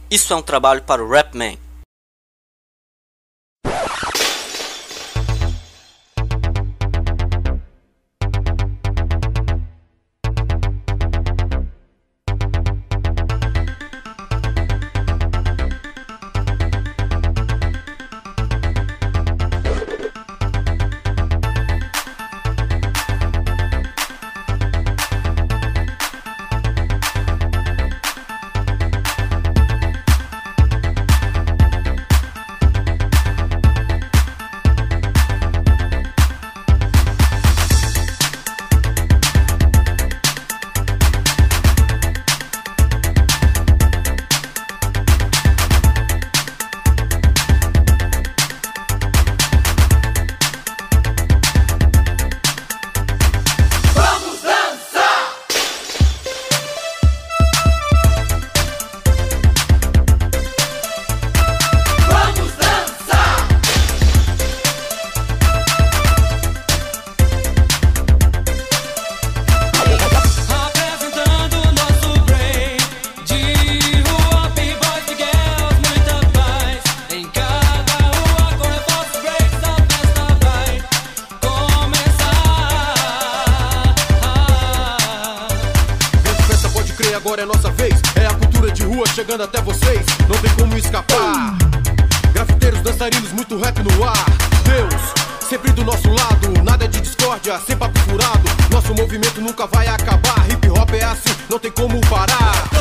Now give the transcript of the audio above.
Isso é um trabalho para o Rapman. Agora é nossa vez, é a cultura de rua chegando até vocês, não tem como escapar. Grafiteiros, dançarinos, muito rap no ar. Deus, sempre do nosso lado, nada de discórdia, sem papo furado. Nosso movimento nunca vai acabar, hip hop é assim, não tem como parar.